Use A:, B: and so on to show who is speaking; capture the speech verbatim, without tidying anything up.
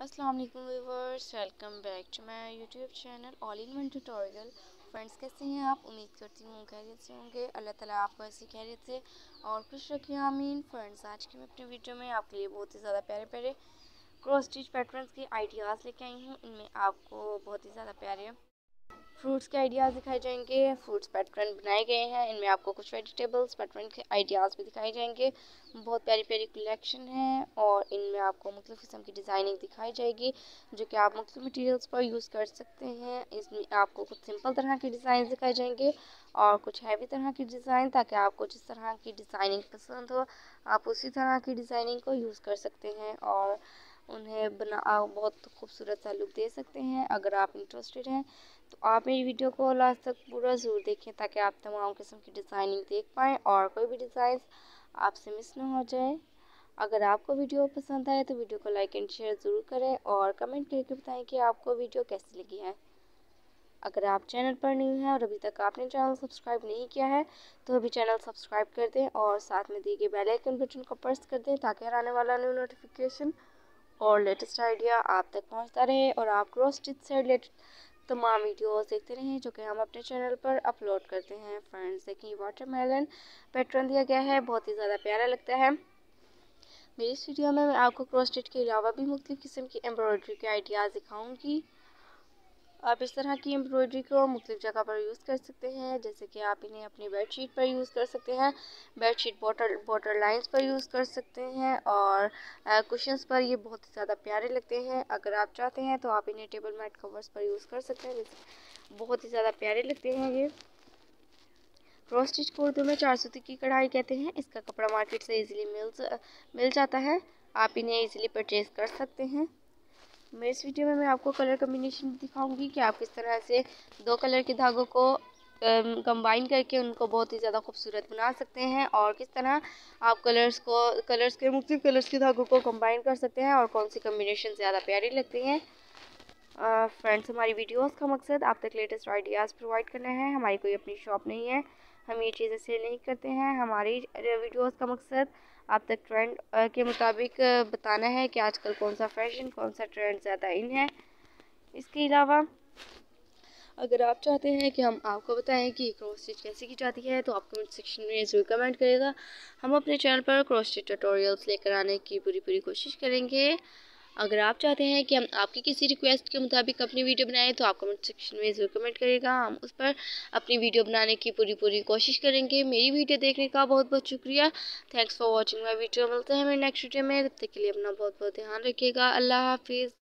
A: अस्सलाम वालेकुम viewers, welcome back to my YouTube channel all in one tutorial. Friends, कैसे हैं आप? उम्मीद करती हूँ खैरियत से होंगे। अल्लाह ताला आपको ऐसी खैरियत से और खुश रखे, आमीन। फ्रेंड्स, आज की मैं अपनी वीडियो में आपके लिए बहुत ही ज़्यादा प्यारे प्यारे क्रॉस स्टिच पैटर्न्स के आइडियाज़ लेके आई हूँ। इनमें आपको बहुत ही ज़्यादा प्यारे फ्रूट्स के आइडियाज़ दिखाए जाएंगे। फ्रूट्स पैटर्न बनाए गए हैं, इनमें आपको कुछ वेजिटेबल्स पैटर्न के आइडियाज़ भी दिखाए जाएंगे। बहुत प्यारी प्यारी कलेक्शन है और इनमें आपको मुख्तलिफ़ किस्म की डिज़ाइनिंग दिखाई जाएगी जो कि आप मुख्तलिफ़ मटेरियल्स पर यूज़ कर सकते हैं। इसमें आपको कुछ सिंपल तरह के डिज़ाइन दिखाए जाएंगे और कुछ हैवी तरह की डिज़ाइन, ताकि आपको जिस तरह की डिज़ाइनिंग पसंद हो आप उसी तरह की डिज़ाइनिंग को यूज़ कर सकते हैं और उन्हें बना बहुत खूबसूरत सा लुक दे सकते हैं। अगर आप इंटरेस्टेड हैं तो आप मेरी वीडियो को लास्ट तक पूरा ज़रूर देखें, ताकि आप तमाम किस्म की डिज़ाइनिंग देख पाएँ और कोई भी डिज़ाइन आपसे मिस ना हो जाए। अगर आपको वीडियो पसंद आए तो वीडियो को लाइक एंड शेयर ज़रूर करें और कमेंट करके बताएं कि आपको वीडियो कैसी लगी है। अगर आप चैनल पर न्यू हैं और अभी तक आपने चैनल सब्सक्राइब नहीं किया है तो अभी चैनल सब्सक्राइब कर दें और साथ में दिए गए बेल आइकन बटन को प्रेस कर दें, ताकि हर आने वाला न्यू नोटिफिकेशन और लेटेस्ट आइडिया आप तक पहुंचता रहे और आप क्रॉस स्टिच से रिलेटेड तमाम वीडियोस देखते रहें जो कि हम अपने चैनल पर अपलोड करते हैं। फ्रेंड्स, देखिए वाटरमेलन पैटर्न दिया गया है, बहुत ही ज़्यादा प्यारा लगता है। मेरी इस वीडियो में मैं आपको क्रॉस स्टिच के अलावा भी मुख्तलिफ़ किस्म की एम्ब्रॉयडरी के आइडियाज़ दिखाऊंगी। आप इस तरह की एम्ब्रॉयडरी को मुख्तलिफ़ जगह पर यूज़ कर सकते हैं, जैसे कि आप इन्हें अपनी बेडशीट पर यूज़ कर सकते हैं, बेडशीट बॉर्डर बॉर्डर लाइंस पर यूज़ कर सकते हैं और कुशन्स पर ये बहुत ही ज़्यादा प्यारे लगते हैं। अगर आप चाहते हैं तो आप इन्हें टेबल मैट कवर्स पर यूज़ कर सकते हैं, जैसे बहुत ही ज़्यादा प्यारे लगते हैं। ये क्रॉस स्टिच को उर्दू में चार सूती की कढ़ाई कहते हैं। इसका कपड़ा मार्केट से इजीली मिल मिल जाता है, आप इन्हें इजीली परचेज़ कर सकते हैं। मैं इस वीडियो में मैं आपको कलर कम्बिनेशन दिखाऊंगी कि आप किस तरह से दो कलर के धागों को कंबाइन करके उनको बहुत ही ज़्यादा खूबसूरत बना सकते हैं और किस तरह आप कलर्स को कलर्स के मुख्तलिफ कलर्स के धागों को कंबाइन कर सकते हैं और कौन सी कम्बिनेशन ज़्यादा प्यारी लगती हैं। फ्रेंड्स, हमारी वीडियोस का मकसद आप तक लेटेस्ट आइडियाज़ प्रोवाइड करना है। हमारी कोई अपनी शॉप नहीं है, हम ये चीज़ें सेल नहीं करते हैं। हमारी वीडियोस का मकसद आप तक ट्रेंड के मुताबिक बताना है कि आजकल कौन सा फैशन, कौन सा ट्रेंड ज़्यादा इन है। इसके अलावा अगर आप चाहते हैं कि हम आपको बताएं कि क्रॉस स्टिच कैसे की जाती है तो आप कमेंट सेक्शन में ज़रूर कमेंट करेगा। हम अपने चैनल पर क्रॉस स्टिच ट्यूटोरियल्स लेकर आने की पूरी पूरी कोशिश करेंगे। अगर आप चाहते हैं कि हम आपकी किसी रिक्वेस्ट के मुताबिक अपनी वीडियो बनाएं तो आप कमेंट सेक्शन में ज़रूर कमेंट करेगा, हम उस पर अपनी वीडियो बनाने की पूरी पूरी कोशिश करेंगे। मेरी वीडियो देखने का बहुत बहुत शुक्रिया। Thanks for watching my video. मिलते हैं मेरे नेक्स्ट वीडियो में, तब तक के लिए अपना बहुत बहुत ध्यान रखिएगा। अल्लाह हाफिज़।